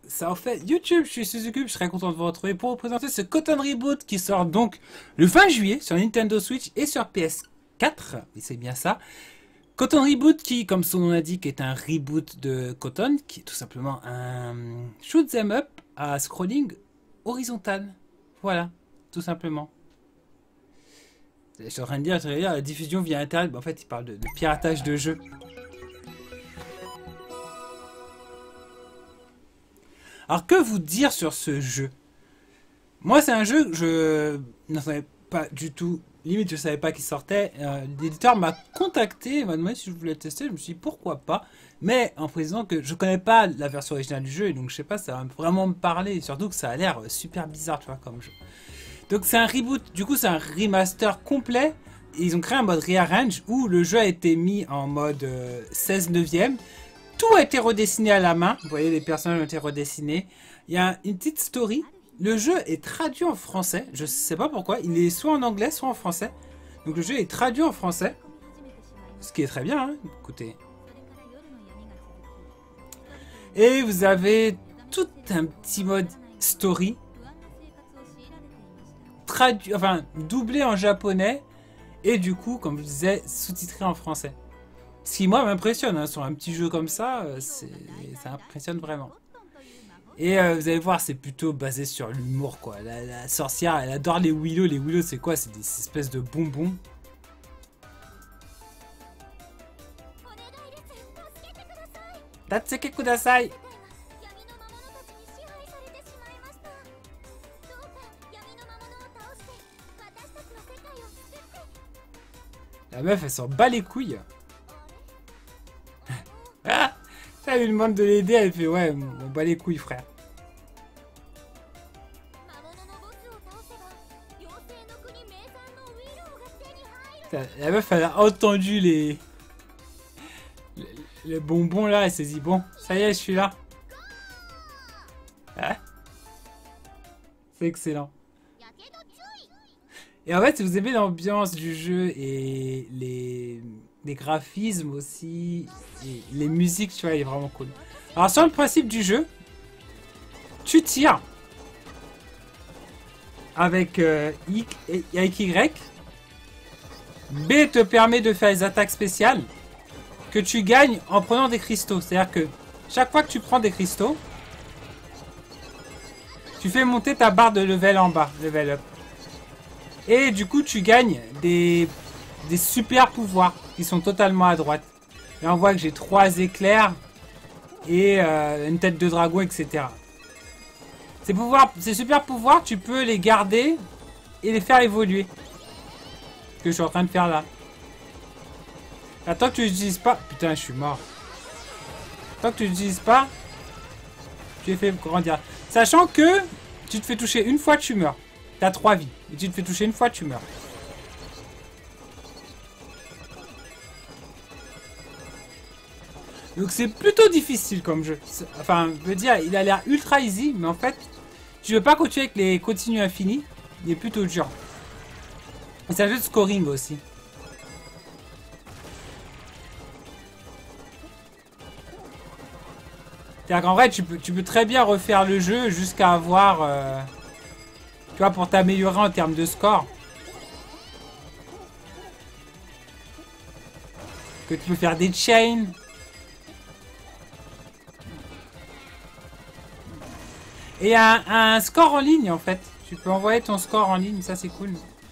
ça en fait YouTube, je suis Suzuki, je serais content de vous retrouver pour vous présenter ce Cotton Reboot qui sort donc le 20 juillet sur Nintendo Switch et sur PS4, et c'est bien ça. Cotton Reboot qui, comme son nom l'indique, est un reboot de Cotton, qui est tout simplement un shoot 'em up à scrolling horizontal. Voilà, tout simplement. Je suis en train de dire, la diffusion via Internet, en fait il parle de piratage de jeux. Alors que vous dire sur ce jeu? Moi c'est un jeu que je ne savais pas du tout, limite je savais pas qu'il sortait. L'éditeur m'a contacté, m'a demandé si je voulais le tester, je me suis dit pourquoi pas. Mais en précisant que je connais pas la version originale du jeu, et donc je sais pas, ça va vraiment me parler. Et surtout que ça a l'air super bizarre, tu vois, comme jeu. Donc c'est un reboot, du coup c'est un remaster complet. Et ils ont créé un mode rearrange où le jeu a été mis en mode 16 neuvième. Tout a été redessiné à la main. Vous voyez, les personnages ont été redessinés. Il y a une petite story. Le jeu est traduit en français. Je sais pas pourquoi. Il est soit en anglais, soit en français. Donc le jeu est traduit en français. Ce qui est très bien, hein. Écoutez. Et vous avez tout un petit mode story. Traduit, enfin, doublé en japonais. Et du coup, comme je disais, sous-titré en français. Ce qui, moi, m'impressionne, hein, sur un petit jeu comme ça, ça impressionne vraiment. Et vous allez voir, c'est plutôt basé sur l'humour, quoi. La sorcière, elle adore les Willow. Les Willow, c'est quoi? C'est des espèces de bonbons. Tatseke kudasai! La meuf, elle s'en bat les couilles. Ah, ça lui demande de l'aider, elle fait ouais, on bat les couilles, frère. La meuf, elle a entendu les bonbons là, elle s'est dit bon, ça y est, je suis là. Ah, c'est excellent. Et en fait, si vous aimez l'ambiance du jeu et les graphismes aussi, et les musiques, tu vois, il est vraiment cool. Alors, sur le principe du jeu, tu tires avec avec Y. B te permet de faire les attaques spéciales que tu gagnes en prenant des cristaux. C'est-à-dire que chaque fois que tu prends des cristaux, tu fais monter ta barre de level en bas, level up. Et du coup, tu gagnes des super pouvoirs qui sont totalement à droite. Là, on voit que j'ai 3 éclairs et une tête de dragon, etc. Ces super pouvoirs, tu peux les garder et les faire évoluer. Ce que je suis en train de faire là. Tant que tu l'utilises pas... Putain, je suis mort. Tant que tu l'utilises pas, tu les fais grandir. Sachant que tu te fais toucher une fois, tu meurs. T'as 3 vies. Et tu te fais toucher une fois, tu meurs. Donc c'est plutôt difficile comme jeu. Enfin, je veux dire, il a l'air ultra easy, mais en fait, tu veux pas continuer avec les continues infinis. Il est plutôt dur. Et c'est un jeu de scoring aussi. C'est-à-dire qu'en vrai, tu peux très bien refaire le jeu jusqu'à avoir... tu vois, pour t'améliorer en termes de score. Que tu peux faire des chains. Et un score en ligne, en fait. Tu peux envoyer ton score en ligne, ça c'est cool.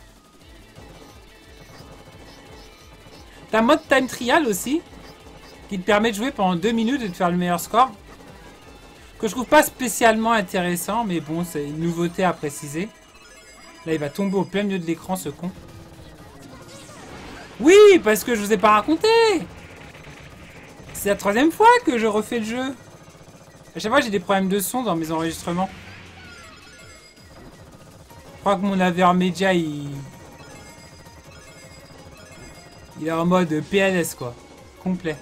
T'as un mode time trial aussi, qui te permet de jouer pendant 2 minutes et de faire le meilleur score. Que je trouve pas spécialement intéressant, mais bon, c'est une nouveauté à préciser. Là, il va tomber au plein milieu de l'écran, ce con. Oui, parce que je vous ai pas raconté. C'est la 3e fois que je refais le jeu. À chaque fois, j'ai des problèmes de son dans mes enregistrements. Je crois que mon Avermedia, il est en mode PLS, quoi. Complet.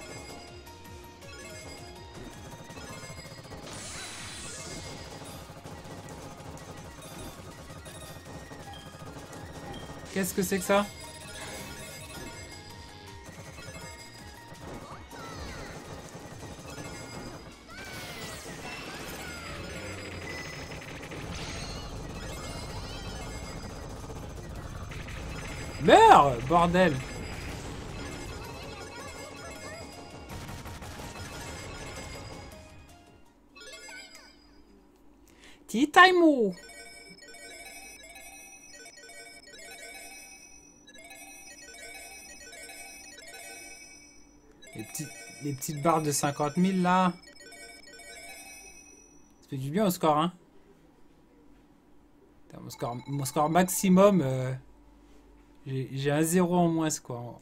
Qu'est-ce que c'est que ça? Meurs, bordel. Tea time. Les petites barres de 50 000 là. Ça fait du bien au score, hein. Putain, mon score maximum, j'ai un 0 en moins, quoi.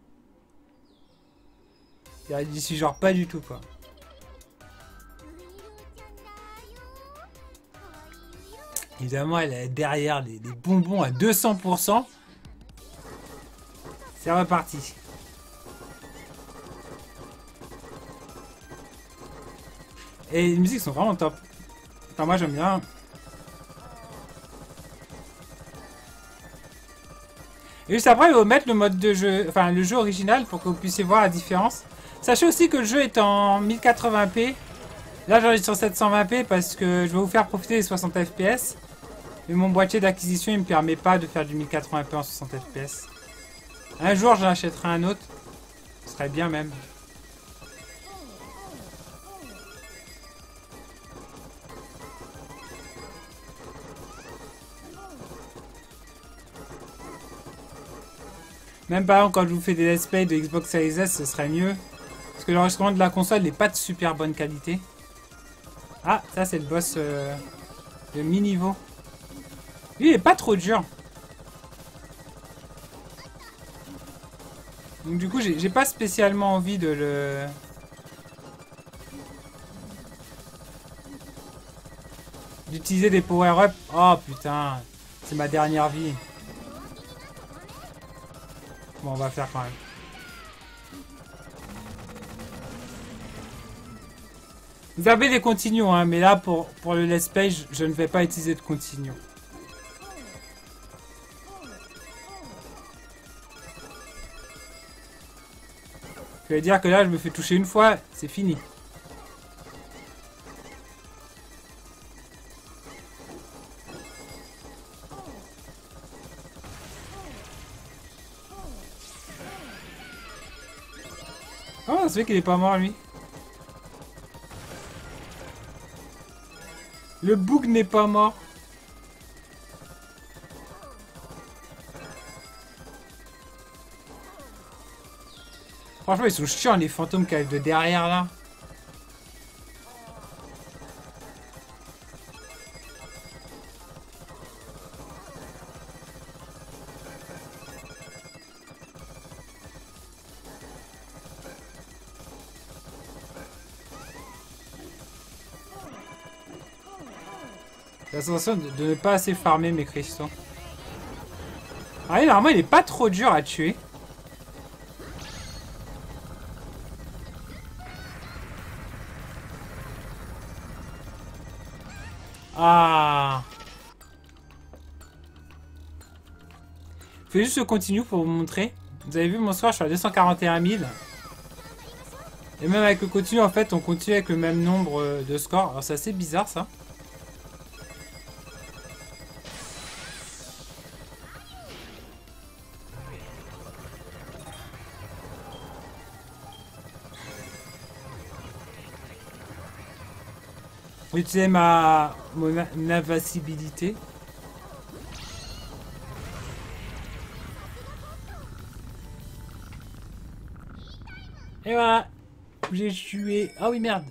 J'y suis genre pas du tout, quoi. Évidemment, elle est derrière les bonbons à 200%. C'est reparti. Et les musiques sont vraiment top. Enfin, moi j'aime bien. Et juste après, ils vont mettre le mode de jeu, enfin le jeu original pour que vous puissiez voir la différence. Sachez aussi que le jeu est en 1080p. Là, j'en ai sur 720p parce que je vais vous faire profiter des 60 fps. Mais mon boîtier d'acquisition, il me permet pas de faire du 1080p en 60 fps. Un jour, j'en achèterai un autre. Ce serait bien même. Même par exemple, quand je vous fais des let's play de Xbox Series S, ce serait mieux. Parce que l'enregistrement de la console n'est pas de super bonne qualité. Ah, ça c'est le boss de mi-niveau. Lui, il est pas trop dur. Donc du coup, j'ai pas spécialement envie de le... d'utiliser des power-up. Oh putain, c'est ma dernière vie. Bon, on va faire quand même. Vous avez des continues, hein, mais là, pour le let's play, je ne vais pas utiliser de continue. Je vais dire que là, je me fais toucher une fois, c'est fini. Oh, ça se fait qu'il est pas mort, lui. Le bug n'est pas mort. Franchement, ils sont chiants, les fantômes qui arrivent de derrière, là. J'ai l'impression de ne pas assez farmer mes cristaux. Ah oui, normalement, il est pas trop dur à tuer. Ah. Je vais juste continuer pour vous montrer. Vous avez vu mon score, je suis à 241 000. Et même avec le continu, en fait, on continue avec le même nombre de scores. Alors c'est assez bizarre, ça. Je vais utiliser mon invincibilité. Et voilà. J'ai tué. Ah oui, merde.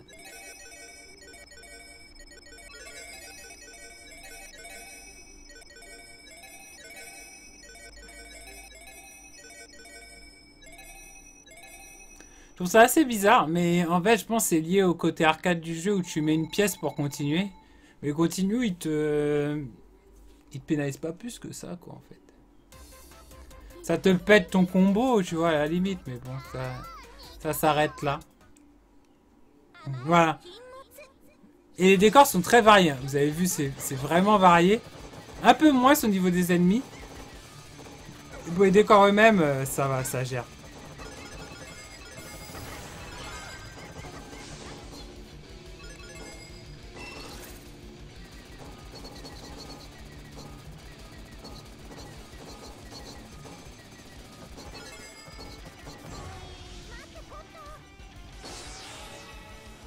Je trouve ça assez bizarre, mais en fait, je pense que c'est lié au côté arcade du jeu où tu mets une pièce pour continuer. Mais continue, il te pénalise pas plus que ça, quoi, en fait. Ça te pète ton combo, tu vois, à la limite, mais bon, ça s'arrête là. Voilà. Et les décors sont très variés. Vous avez vu, c'est vraiment varié. Un peu moins au niveau des ennemis. Pour les décors eux-mêmes, ça va, ça gère.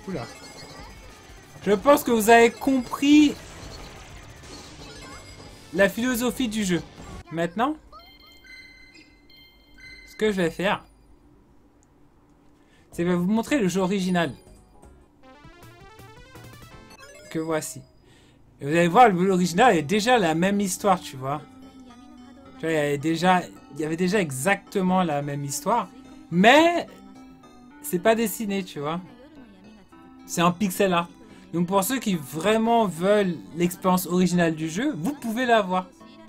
Oula. Je pense que vous avez compris la philosophie du jeu. Maintenant, ce que je vais faire, c'est que je vais vous montrer le jeu original. Que voici. Et vous allez voir, le jeu original est déjà la même histoire, tu vois. Tu vois, il y avait déjà exactement la même histoire. Mais c'est pas dessiné, tu vois. C'est en pixel art. Donc pour ceux qui vraiment veulent l'expérience originale du jeu, vous pouvez l'avoir.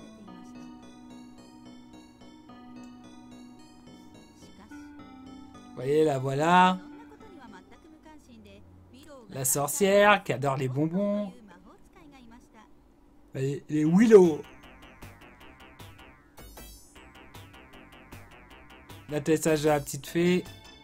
Vous voyez, la voilà. La sorcière qui adore les bonbons. Les Willow. L'atterrissage de la petite fée.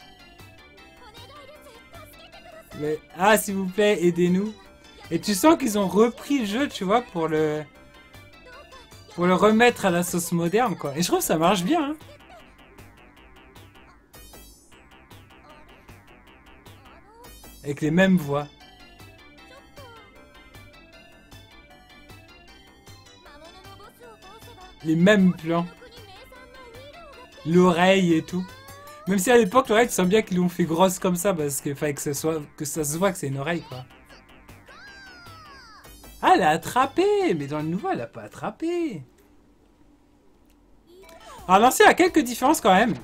Mais, ah, s'il vous plaît, aidez-nous. Et tu sens qu'ils ont repris le jeu, tu vois, pour le remettre à la sauce moderne, quoi. Et je trouve que ça marche bien, hein. Avec les mêmes voix. Les mêmes plans. L'oreille et tout. Même si à l'époque, l'oreille, tu sens bien qu'ils l'ont fait grosse comme ça parce qu'il fallait que ça se voit que c'est une oreille, quoi. Ah, elle a attrapé. Mais dans le nouveau, elle a pas attrapé. Alors, l'ancien a quelques différences quand même.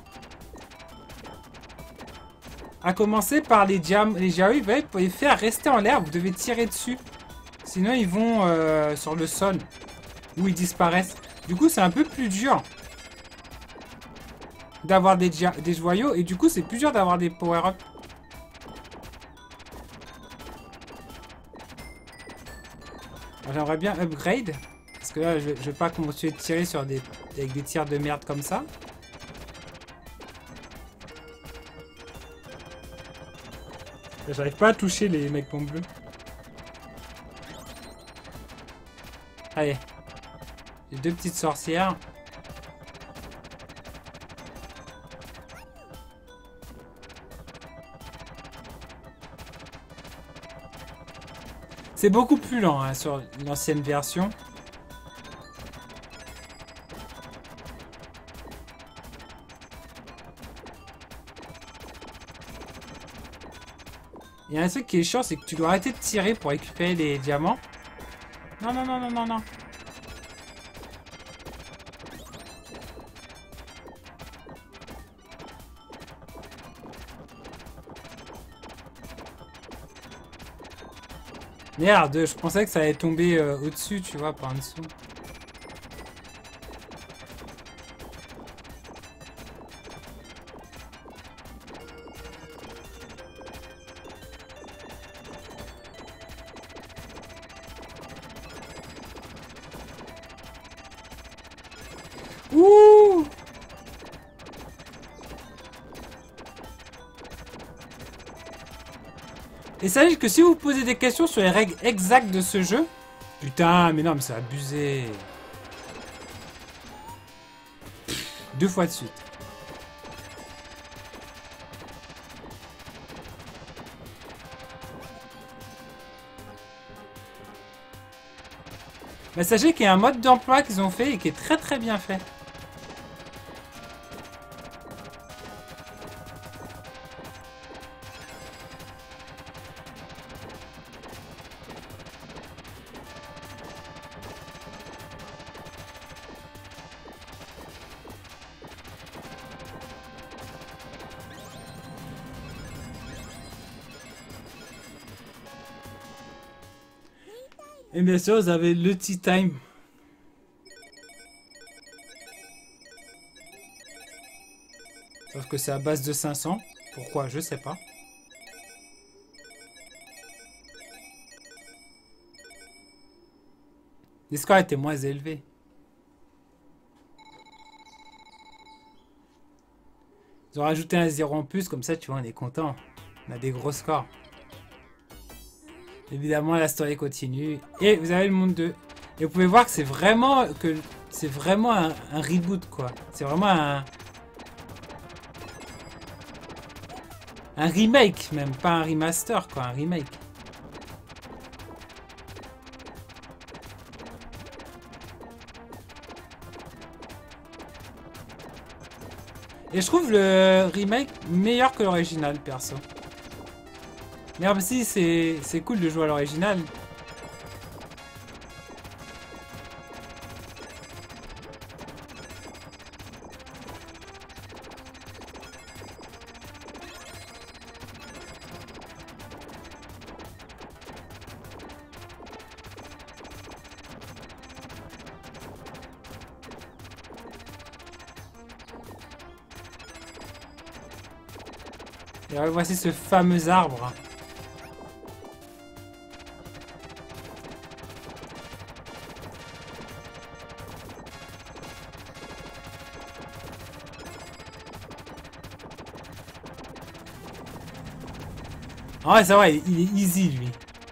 À commencer par les Jawi, pour les faire rester en l'air, vous devez tirer dessus. Sinon, ils vont sur le sol. Où ils disparaissent. Du coup, c'est un peu plus dur d'avoir des joyaux. Et du coup, c'est plus dur d'avoir des power-up. J'aimerais bien upgrade. Parce que là, je vais pas continuer de tirer sur avec des tirs de merde comme ça. J'arrive pas à toucher les mecs pompes bleus. Allez. Les deux petites sorcières. C'est beaucoup plus lent hein, sur l'ancienne version. Il y a un truc qui est chiant, c'est que tu dois arrêter de tirer pour récupérer les diamants. Non, non, non, non, non, non. Merde, je pensais que ça allait tomber au-dessus, tu vois, par en dessous. Ouh! Et sachez que si vous posez des questions sur les règles exactes de ce jeu... Putain, mais non, mais c'est abusé. Deux fois de suite. Mais sachez qu'il y a un mode d'emploi qu'ils ont fait et qui est très très bien fait. Et bien sûr, vous avez le tea time. Sauf que c'est à base de 500. Pourquoi? Je sais pas. Les scores étaient moins élevés. Ils ont rajouté un 0 en plus, comme ça, tu vois, on est content. On a des gros scores. Évidemment, la story continue. Et vous avez le monde 2. Et vous pouvez voir que c'est vraiment un reboot, quoi. C'est vraiment un Un remake, même pas un remaster, quoi, un remake. Et je trouve le remake meilleur que l'original, perso. Même si c'est cool de jouer à l'original. Et voici ce fameux arbre. Ah ouais, c'est vrai, il est easy, lui.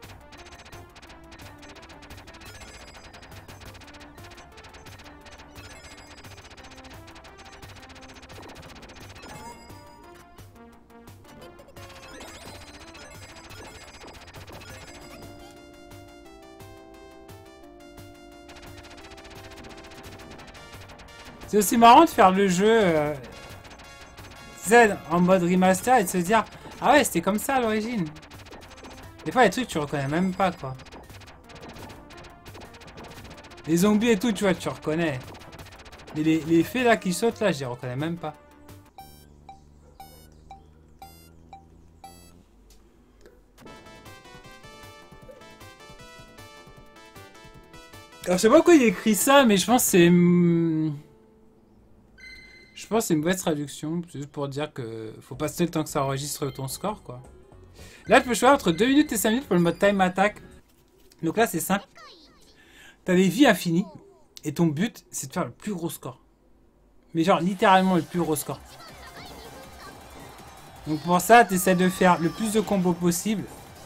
C'est aussi marrant de faire le jeu Z en mode remaster et de se dire ah ouais, c'était comme ça à l'origine. Des fois, les trucs, tu reconnais même pas, quoi. Les zombies et tout, tu vois, tu reconnais. Mais les faits là qui sautent là, je les reconnais même pas. Alors, je sais pas pourquoi il écrit ça, mais je pense que c'est. Je pense que c'est une mauvaise traduction, juste pour dire que faut passer le temps que ça enregistre ton score, quoi. Là, tu peux choisir entre 2 minutes et 5 minutes pour le mode time attack. Donc là, c'est simple. T'as des vies infinies, et ton but, c'est de faire le plus gros score. Mais genre, littéralement le plus gros score. Donc pour ça, tu essaies de faire le plus de combos possible.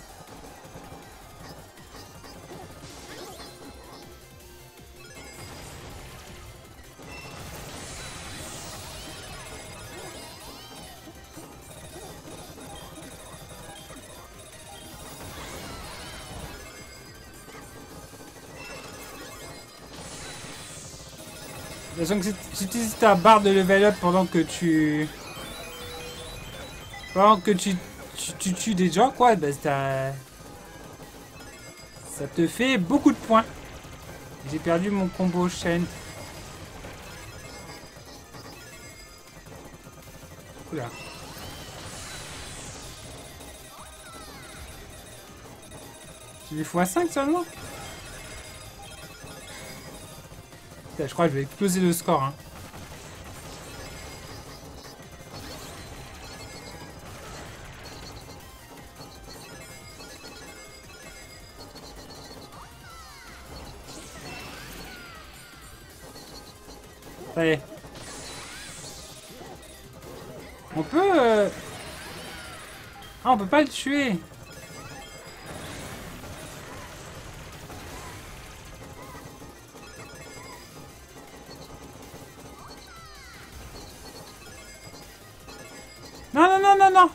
Sachant que si tu utilises ta barre de level up pendant que tu... Pendant que tu tues des gens, quoi, bah ça te fait beaucoup de points. J'ai perdu mon combo chaîne. Oula. Tu les x5 seulement? Putain, je crois que je vais exploser le score, hein. Ça y est. On peut... Ah, on peut pas le tuer. Non, non, non, non, non.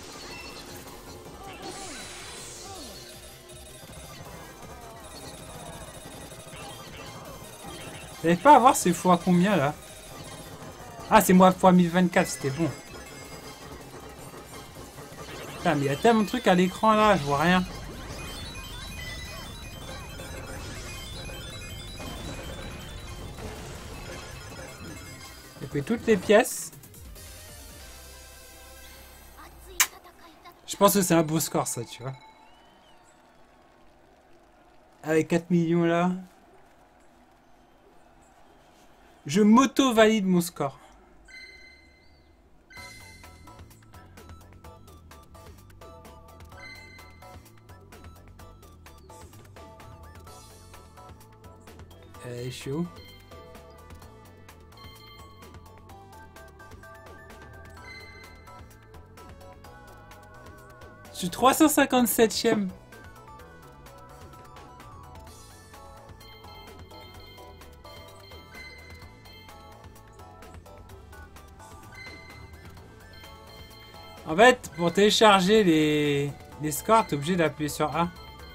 J'arrive pas à voir c'est fois combien, là. Ah, c'est moi fois 1024, c'était bon. Putain, mais il y a tellement de trucs à l'écran, là, je vois rien. J'ai pris toutes les pièces. Je pense que c'est un beau score, ça, tu vois. Avec 4 millions, là. Je m'auto-valide mon score. Je suis où? Je suis 357ème. En fait, pour télécharger les scores, t'es obligé d'appuyer sur A.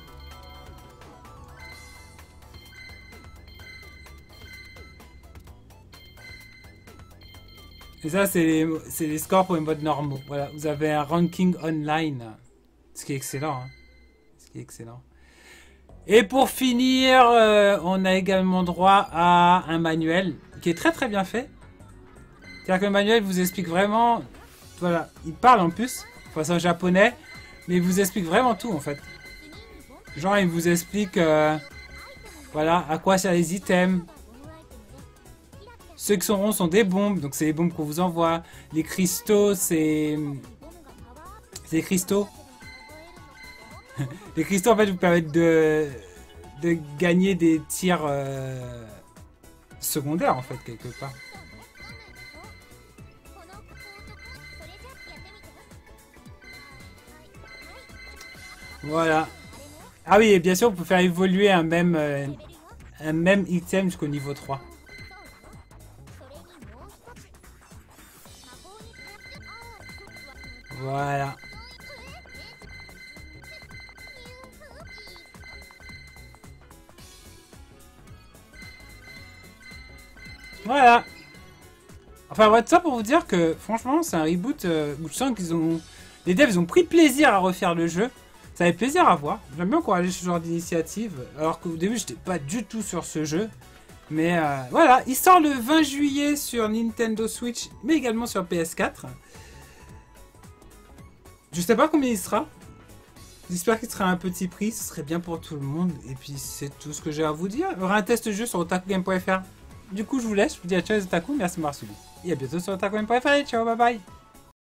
Et ça, c'est les scores pour les modes normaux. Voilà, vous avez un ranking online. Ce qui est excellent. Hein. Ce qui est excellent. Et pour finir, on a également droit à un manuel qui est très très bien fait. C'est-à-dire que le manuel vous explique vraiment... Voilà, il parle en plus, enfin c'est en japonais, mais il vous explique vraiment tout en fait. Genre il vous explique voilà, à quoi servent les items. Ceux qui sont ronds sont des bombes, donc c'est les bombes qu'on vous envoie. Les cristaux, c'est... C'est des cristaux. Les cristaux en fait vous permettent de gagner des tirs secondaires en fait quelque part. Voilà. Ah oui, et bien sûr, vous pouvez faire évoluer un même item jusqu'au niveau 3. Voilà. Voilà. Enfin, ouais, tout ça pour vous dire que, franchement, c'est un reboot où je sens qu'ils ont... Les devs, ils ont pris plaisir à refaire le jeu. Ça fait plaisir à voir. J'aime bien encourager ce genre d'initiative. Alors qu'au début, j'étais pas du tout sur ce jeu. Mais voilà, il sort le 20 juillet sur Nintendo Switch, mais également sur PS4. Je sais pas combien il sera. J'espère qu'il sera à un petit prix, ce serait bien pour tout le monde. Et puis c'est tout ce que j'ai à vous dire. Il y aura un test jeu sur otakugame.fr. Du coup, je vous laisse. Je vous dis à ciao les otaku, merci de m'avoir suivi. Et à bientôt sur otakugame.fr. Ciao, bye bye.